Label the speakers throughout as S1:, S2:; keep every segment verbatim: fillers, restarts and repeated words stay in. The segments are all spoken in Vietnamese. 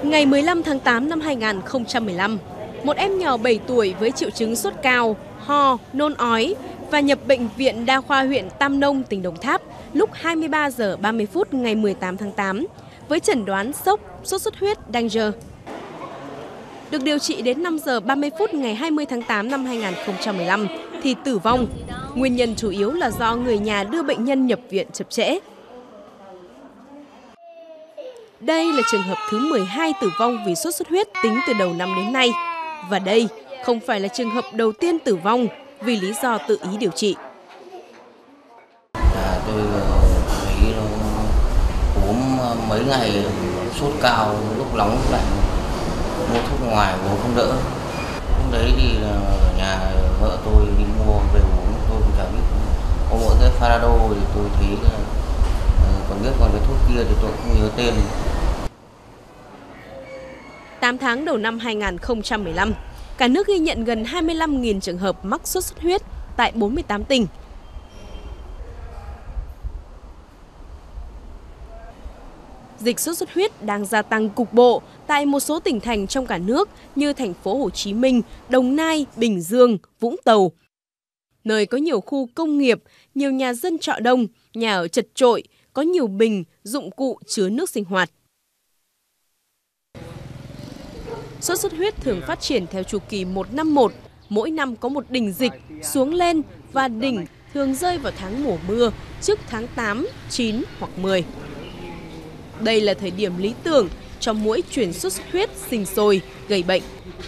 S1: Ngày mười lăm tháng tám năm hai nghìn không trăm mười lăm, một em nhỏ bảy tuổi với triệu chứng sốt cao, ho, nôn ói và nhập bệnh viện Đa khoa huyện Tam Nông, tỉnh Đồng Tháp lúc hai mươi ba giờ ba mươi phút ngày mười tám tháng tám với chẩn đoán sốc, sốt xuất huyết Danger. Được điều trị đến năm giờ ba mươi phút ngày hai mươi tháng tám năm hai nghìn không trăm mười lăm thì tử vong. Nguyên nhân chủ yếu là do người nhà đưa bệnh nhân nhập viện chậm trễ. Đây là trường hợp thứ mười hai tử vong vì sốt xuất huyết tính từ đầu năm đến nay. Và đây không phải là trường hợp đầu tiên tử vong vì lý do tự ý điều trị.
S2: À, tôi thấy nó uống mấy ngày sốt cao, lúc nóng lúc lạnh, mua thuốc ngoài uống không đỡ. Lúc đấy thì ở nhà vợ tôi đi mua về uống, tôi cũng chả biết. Có mỗi cái Farado thì tôi thấy còn biết, còn cái thuốc kia thì tôi không nhớ tên.
S1: tám tháng đầu năm hai nghìn không trăm mười lăm, cả nước ghi nhận gần hai mươi lăm nghìn trường hợp mắc sốt xuất huyết tại bốn mươi tám tỉnh. Dịch sốt xuất huyết đang gia tăng cục bộ tại một số tỉnh thành trong cả nước như thành phố Hồ Chí Minh, Đồng Nai, Bình Dương, Vũng Tàu. Nơi có nhiều khu công nghiệp, nhiều nhà dân trọ đông, nhà ở chật chội, có nhiều bình, dụng cụ chứa nước sinh hoạt. Sốt xuất huyết thường phát triển theo chu kỳ một năm một, mỗi năm có một đỉnh dịch xuống lên và đỉnh thường rơi vào tháng mùa mưa trước tháng tám, chín hoặc mười. Đây là thời điểm lý tưởng cho muỗi truyền sốt xuất huyết sinh sôi, gây bệnh.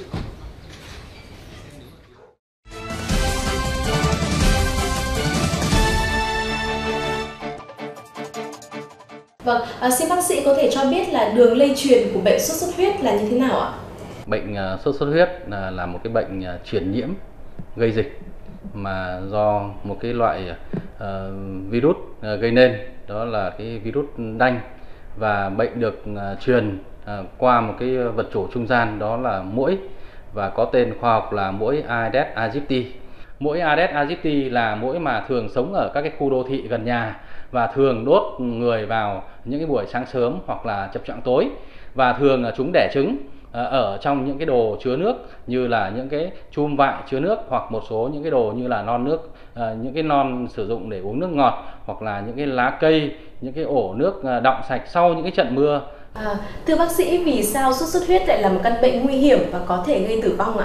S3: Vâng, à, xin bác sĩ có thể cho biết là đường lây truyền của bệnh sốt xuất huyết là như thế nào ạ?
S4: Bệnh sốt xuất huyết là, là một cái bệnh truyền nhiễm gây dịch mà do một cái loại uh, virus uh, gây nên, đó là cái virus đanh, và bệnh được uh, truyền uh, qua một cái vật chủ trung gian, đó là muỗi, và có tên khoa học là muỗi Aedes aegypti. Muỗi Aedes aegypti là muỗi mà thường sống ở các cái khu đô thị gần nhà và thường đốt người vào những cái buổi sáng sớm hoặc là chập choạng tối, và thường là chúng đẻ trứng ở trong những cái đồ chứa nước như là những cái chum vại chứa nước, hoặc một số những cái đồ như là non nước, những cái non sử dụng để uống nước ngọt, hoặc là những cái lá cây, những cái ổ nước đọng sạch sau những cái trận mưa.
S3: À, thưa bác sĩ, vì sao sốt xuất huyết lại là một căn bệnh nguy hiểm và có thể gây tử vong ạ?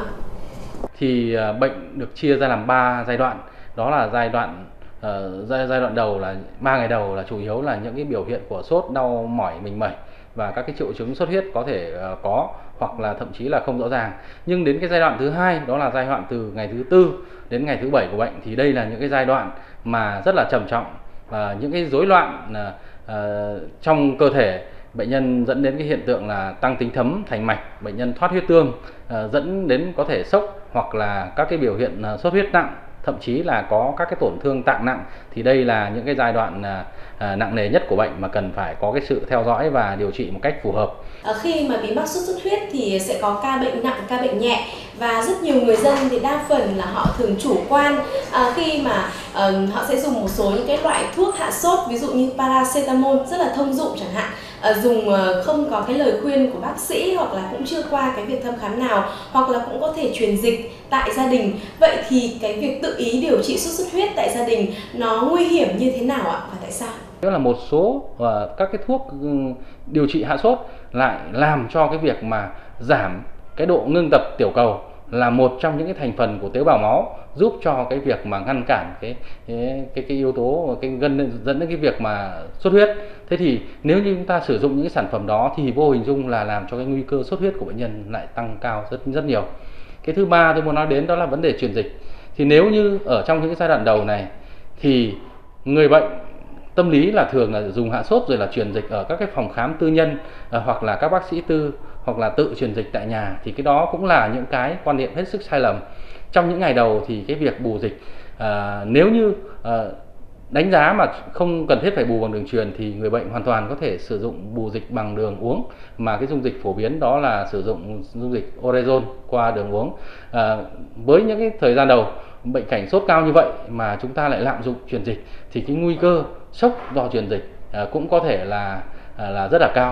S4: Thì bệnh được chia ra làm ba giai đoạn. Đó là giai đoạn uh, giai, giai đoạn đầu là ba ngày đầu là chủ yếu là những cái biểu hiện của sốt, đau mỏi, mình mẩy và các cái triệu chứng xuất huyết có thể uh, có hoặc là thậm chí là không rõ ràng. Nhưng đến cái giai đoạn thứ hai, đó là giai đoạn từ ngày thứ tư đến ngày thứ bảy của bệnh, thì đây là những cái giai đoạn mà rất là trầm trọng, và những cái rối loạn uh, uh, trong cơ thể bệnh nhân dẫn đến cái hiện tượng là tăng tính thấm thành mạch, bệnh nhân thoát huyết tương, uh, dẫn đến có thể sốc hoặc là các cái biểu hiện uh, sốt huyết nặng, thậm chí là có các cái tổn thương tạng nặng. Thì đây là những cái giai đoạn uh, nặng nề nhất của bệnh mà cần phải có cái sự theo dõi và điều trị một cách phù hợp.
S3: À, khi mà bị mắc sốt xuất huyết thì sẽ có ca bệnh nặng, ca bệnh nhẹ, và rất nhiều người dân thì đa phần là họ thường chủ quan à, khi mà uh, họ sẽ dùng một số những cái loại thuốc hạ sốt, ví dụ như paracetamol rất là thông dụng chẳng hạn, à, dùng uh, không có cái lời khuyên của bác sĩ, hoặc là cũng chưa qua cái việc thăm khám nào, hoặc là cũng có thể truyền dịch tại gia đình. Vậy thì cái việc tự ý điều trị sốt xuất huyết tại gia đình nó nguy hiểm như thế nào ạ, và tại sao?
S4: Đó là một số uh, các cái thuốc uh, điều trị hạ sốt lại làm cho cái việc mà giảm cái độ ngưng tập tiểu cầu, là một trong những cái thành phần của tế bào máu, giúp cho cái việc mà ngăn cản cái cái cái, cái yếu tố cái gần dẫn đến cái việc mà xuất huyết. Thế thì nếu như chúng ta sử dụng những cái sản phẩm đó thì vô hình dung là làm cho cái nguy cơ xuất huyết của bệnh nhân lại tăng cao rất rất nhiều. Cái thứ ba tôi muốn nói đến đó là vấn đề truyền dịch. Thì nếu như ở trong những cái giai đoạn đầu này thì người bệnh tâm lý là thường là dùng hạ sốt rồi là truyền dịch ở các cái phòng khám tư nhân, à, hoặc là các bác sĩ tư, hoặc là tự truyền dịch tại nhà, thì cái đó cũng là những cái quan niệm hết sức sai lầm. Trong những ngày đầu thì cái việc bù dịch, à, nếu như à, đánh giá mà không cần thiết phải bù bằng đường truyền thì người bệnh hoàn toàn có thể sử dụng bù dịch bằng đường uống, mà cái dung dịch phổ biến đó là sử dụng dung dịch orezon qua đường uống. À, với những cái thời gian đầu bệnh cảnh sốt cao như vậy mà chúng ta lại lạm dụng truyền dịch thì cái nguy cơ sốc do truyền dịch à, cũng có thể là à, là rất là cao.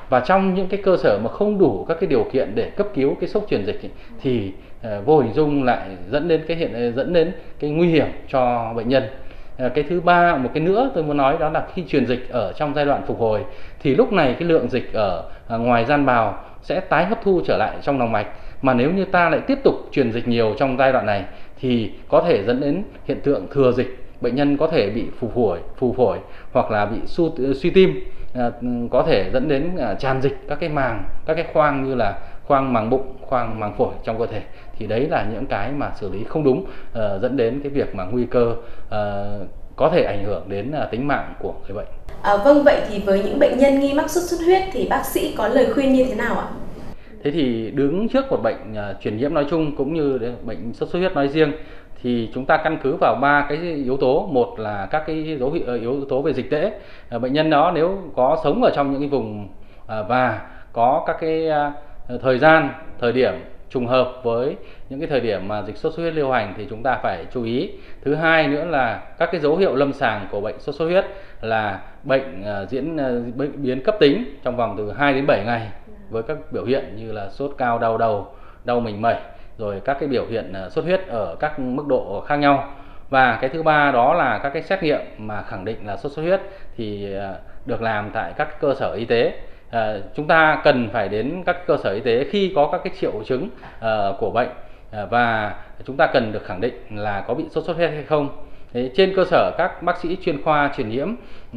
S4: Và trong những cái cơ sở mà không đủ các cái điều kiện để cấp cứu cái sốc truyền dịch ấy, thì uh, vô hình dung lại dẫn đến cái hiện dẫn đến cái nguy hiểm cho bệnh nhân. Uh, cái thứ ba, một cái nữa tôi muốn nói đó là khi truyền dịch ở trong giai đoạn phục hồi thì lúc này cái lượng dịch ở uh, ngoài gian bào sẽ tái hấp thu trở lại trong lòng mạch. Mà nếu như ta lại tiếp tục truyền dịch nhiều trong giai đoạn này thì có thể dẫn đến hiện tượng thừa dịch, bệnh nhân có thể bị phù phổi, phù phổi hoặc là bị su, suy tim, à, có thể dẫn đến à, tràn dịch các cái màng, các cái khoang như là khoang màng bụng, khoang màng phổi trong cơ thể. Thì đấy là những cái mà xử lý không đúng, à, dẫn đến cái việc mà nguy cơ à, có thể ảnh hưởng đến à, tính mạng của người bệnh.
S3: À, vâng, vậy thì với những bệnh nhân nghi mắc sốt xuất huyết thì bác sĩ có lời khuyên như thế nào ạ?
S4: Thế thì đứng trước một bệnh uh, truyền nhiễm nói chung cũng như bệnh sốt xuất huyết nói riêng thì chúng ta căn cứ vào ba cái yếu tố. Một là các cái dấu hiệu yếu tố về dịch tễ. Uh, bệnh nhân đó nếu có sống ở trong những cái vùng uh, và có các cái uh, thời gian, thời điểm trùng hợp với những cái thời điểm mà dịch sốt xuất huyết lưu hành thì chúng ta phải chú ý. Thứ hai nữa là các cái dấu hiệu lâm sàng của bệnh sốt xuất huyết là bệnh uh, diễn uh, bệnh biến cấp tính trong vòng từ hai đến bảy ngày, với các biểu hiện như là sốt cao, đau đầu, đau mình mẩy, rồi các cái biểu hiện sốt huyết ở các mức độ khác nhau. Và cái thứ ba đó là các cái xét nghiệm mà khẳng định là sốt xuất huyết thì được làm tại các cơ sở y tế. À, chúng ta cần phải đến các cơ sở y tế khi có các cái triệu chứng uh, của bệnh uh, và chúng ta cần được khẳng định là có bị sốt xuất huyết hay không. Thế trên cơ sở các bác sĩ chuyên khoa truyền nhiễm,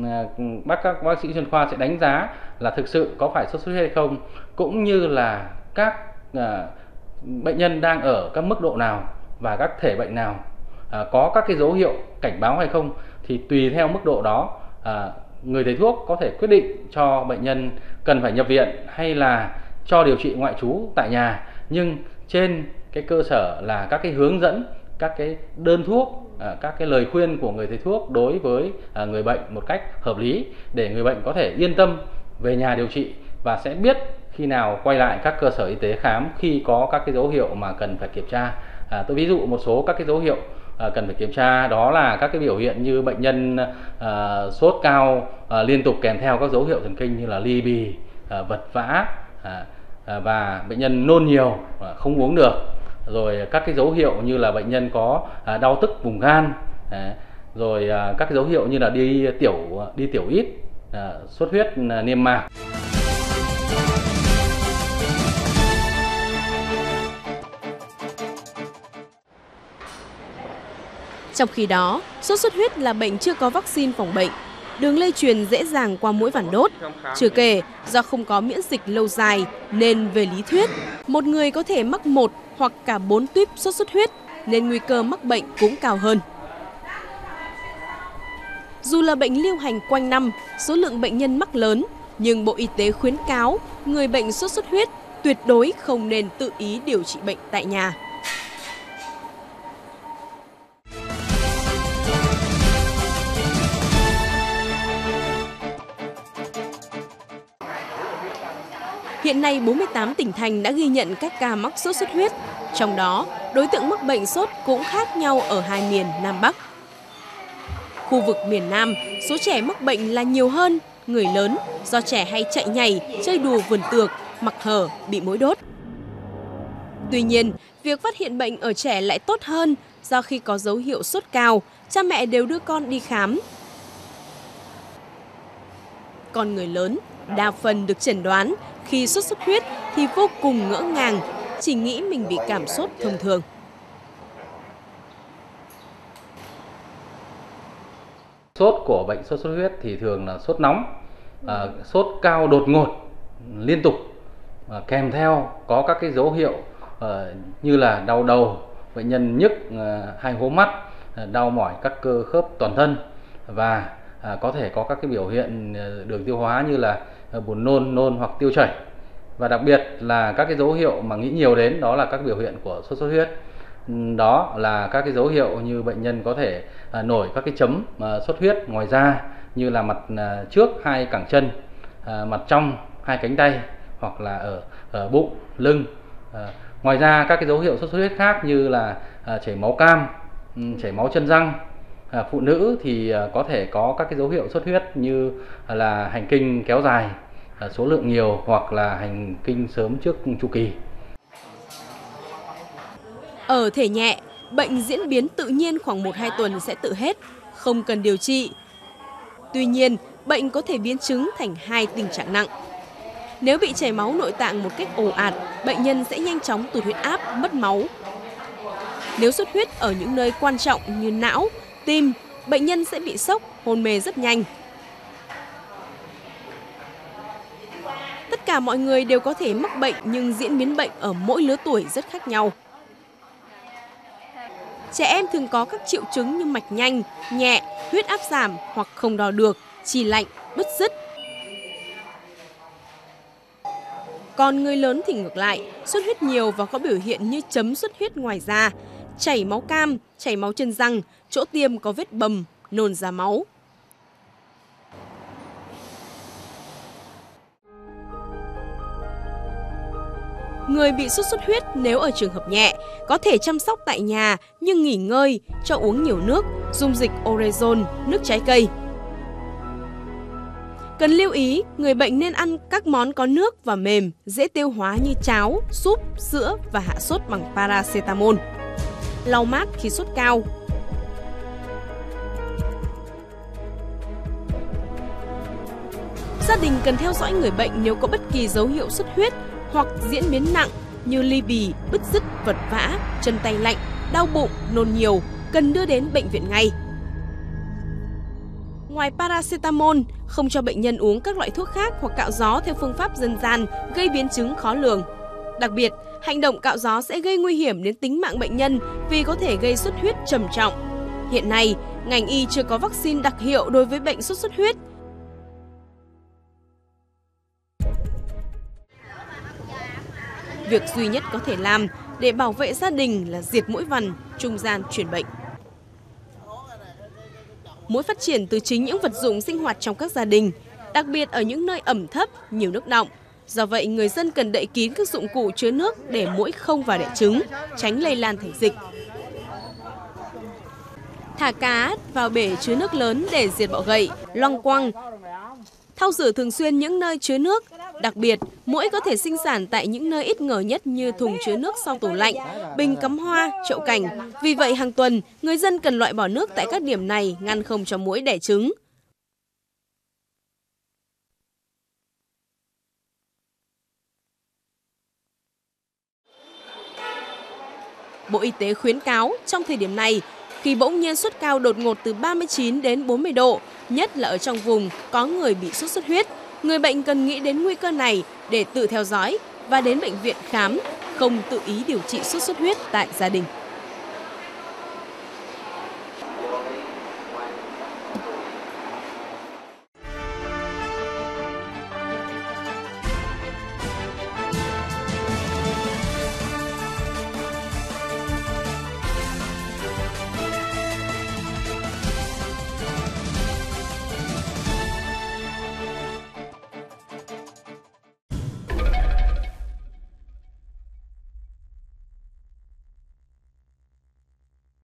S4: bác các bác sĩ chuyên khoa sẽ đánh giá là thực sự có phải sốt xuất huyết hay không, cũng như là các à, bệnh nhân đang ở các mức độ nào và các thể bệnh nào, à, có các cái dấu hiệu cảnh báo hay không. Thì tùy theo mức độ đó, à, người thầy thuốc có thể quyết định cho bệnh nhân cần phải nhập viện hay là cho điều trị ngoại trú tại nhà, nhưng trên cái cơ sở là các cái hướng dẫn, các cái đơn thuốc, À, các cái lời khuyên của người thầy thuốc đối với à, người bệnh một cách hợp lý để người bệnh có thể yên tâm về nhà điều trị và sẽ biết khi nào quay lại các cơ sở y tế khám khi có các cái dấu hiệu mà cần phải kiểm tra. À, tôi ví dụ một số các cái dấu hiệu à, cần phải kiểm tra đó là các cái biểu hiện như bệnh nhân à, sốt cao à, liên tục kèm theo các dấu hiệu thần kinh như là ly bì, à, vật vã à, à, và bệnh nhân nôn nhiều, à, không uống được. Rồi các cái dấu hiệu như là bệnh nhân có à, đau tức vùng gan, à, rồi à, các cái dấu hiệu như là đi tiểu đi tiểu ít, à, xuất huyết à, niêm mạc.
S1: Trong khi đó, sốt xuất huyết là bệnh chưa có vaccine phòng bệnh, đường lây truyền dễ dàng qua mũi vằn đốt. Chưa kể, do không có miễn dịch lâu dài nên về lý thuyết, một người có thể mắc một hoặc cả bốn tuyếp sốt xuất huyết nên nguy cơ mắc bệnh cũng cao hơn. Dù là bệnh lưu hành quanh năm, số lượng bệnh nhân mắc lớn, nhưng Bộ Y tế khuyến cáo người bệnh sốt xuất huyết tuyệt đối không nên tự ý điều trị bệnh tại nhà. Hiện nay, bốn mươi tám tỉnh thành đã ghi nhận các ca mắc sốt xuất huyết. Trong đó, đối tượng mắc bệnh sốt cũng khác nhau ở hai miền Nam Bắc. Khu vực miền Nam, số trẻ mắc bệnh là nhiều hơn, người lớn do trẻ hay chạy nhảy, chơi đùa vườn tược, mặc hở, bị muỗi đốt. Tuy nhiên, việc phát hiện bệnh ở trẻ lại tốt hơn do khi có dấu hiệu sốt cao, cha mẹ đều đưa con đi khám. Còn người lớn, đa phần được chẩn đoán khi sốt xuất huyết thì vô cùng ngỡ ngàng, chỉ nghĩ mình bị cảm sốt thông thường.
S4: Sốt của bệnh sốt xuất huyết thì thường là sốt nóng, à, sốt cao đột ngột, liên tục, à, kèm theo có các cái dấu hiệu à, như là đau đầu, bệnh nhân nhức à, hai hố mắt, à, đau mỏi các cơ khớp toàn thân và à, có thể có các cái biểu hiện đường tiêu hóa như là à, buồn nôn, nôn hoặc tiêu chảy. Và đặc biệt là các cái dấu hiệu mà nghĩ nhiều đến đó là các biểu hiện của sốt xuất huyết. Đó là các cái dấu hiệu như bệnh nhân có thể à, nổi các cái chấm à, xuất huyết ngoài da như là mặt à, trước hai cẳng chân, à, mặt trong hai cánh tay hoặc là ở, ở bụng, lưng. À, ngoài ra các cái dấu hiệu sốt xuất huyết khác như là à, chảy máu cam, chảy máu chân răng. À, phụ nữ thì à, có thể có các cái dấu hiệu xuất huyết như là hành kinh kéo dài, số lượng nhiều hoặc là hành kinh sớm trước chu kỳ.
S1: Ở thể nhẹ, bệnh diễn biến tự nhiên khoảng một đến hai tuần sẽ tự hết, không cần điều trị. Tuy nhiên, bệnh có thể biến chứng thành hai tình trạng nặng. Nếu bị chảy máu nội tạng một cách ồ ạt, bệnh nhân sẽ nhanh chóng tụt huyết áp, mất máu. Nếu xuất huyết ở những nơi quan trọng như não, tim, bệnh nhân sẽ bị sốc, hôn mê rất nhanh. Tất cả mọi người đều có thể mắc bệnh nhưng diễn biến bệnh ở mỗi lứa tuổi rất khác nhau. Trẻ em thường có các triệu chứng như mạch nhanh, nhẹ, huyết áp giảm hoặc không đo được, trì lạnh, bứt rứt. Còn người lớn thì ngược lại, xuất huyết nhiều và có biểu hiện như chấm xuất huyết ngoài da, chảy máu cam, chảy máu chân răng, chỗ tiêm có vết bầm, nôn ra máu. Người bị sốt xuất huyết nếu ở trường hợp nhẹ có thể chăm sóc tại nhà nhưng nghỉ ngơi, cho uống nhiều nước, dùng dịch Orezon, nước trái cây. Cần lưu ý, người bệnh nên ăn các món có nước và mềm, dễ tiêu hóa như cháo, súp, sữa và hạ sốt bằng paracetamol. Lau mát khi sốt cao. Gia đình cần theo dõi người bệnh nếu có bất kỳ dấu hiệu xuất huyết hoặc diễn biến nặng như ly bì, bứt rứt, vật vã, chân tay lạnh, đau bụng, nôn nhiều, cần đưa đến bệnh viện ngay. Ngoài paracetamol, không cho bệnh nhân uống các loại thuốc khác hoặc cạo gió theo phương pháp dân gian gây biến chứng khó lường. Đặc biệt, hành động cạo gió sẽ gây nguy hiểm đến tính mạng bệnh nhân vì có thể gây xuất huyết trầm trọng. Hiện nay, ngành y chưa có vaccine đặc hiệu đối với bệnh sốt xuất huyết. Việc duy nhất có thể làm để bảo vệ gia đình là diệt muỗi vằn, trung gian truyền bệnh. Muỗi phát triển từ chính những vật dụng sinh hoạt trong các gia đình, đặc biệt ở những nơi ẩm thấp, nhiều nước đọng. Do vậy, người dân cần đậy kín các dụng cụ chứa nước để muỗi không vào đẻ trứng, tránh lây lan thành dịch. Thả cá vào bể chứa nước lớn để diệt bọ gậy, loang quăng. Thau rửa thường xuyên những nơi chứa nước. Đặc biệt, muỗi có thể sinh sản tại những nơi ít ngờ nhất như thùng chứa nước sau tủ lạnh, bình cắm hoa, chậu cảnh. Vì vậy, hàng tuần, người dân cần loại bỏ nước tại các điểm này, ngăn không cho muỗi đẻ trứng. Bộ Y tế khuyến cáo trong thời điểm này, khi bỗng nhiên sốt cao đột ngột từ ba mươi chín đến bốn mươi độ, nhất là ở trong vùng có người bị sốt xuất huyết, người bệnh cần nghĩ đến nguy cơ này để tự theo dõi và đến bệnh viện khám, không tự ý điều trị sốt xuất huyết tại gia đình.